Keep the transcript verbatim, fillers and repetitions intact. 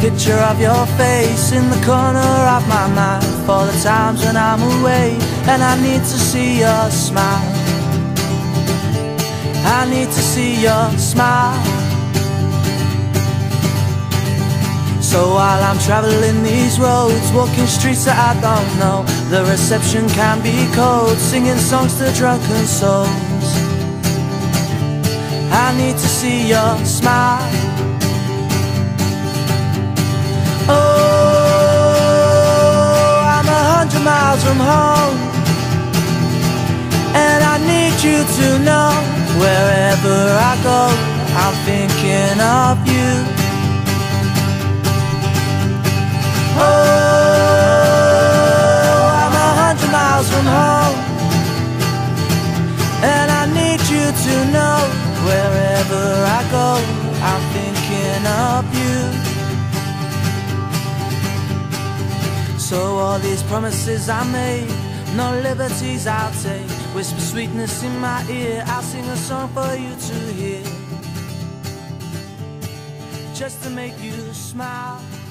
picture of your face in the corner of my mind for the times when I'm away, and I need to see your smile. I need to see your smile. So while I'm traveling these roads, walking streets that I don't know, the reception can be cold, singing songs to drunken souls. I need to see your smile. Oh, I'm a hundred miles from home, and I need you to know, wherever I go, I'm thinking of you. Oh, I'm a hundred miles from home, and I need you to know, wherever I go, I'm thinking of you. So all these promises I made, no liberties I'll take, whisper sweetness in my ear, I'll sing a song for you to hear, just to make you smile.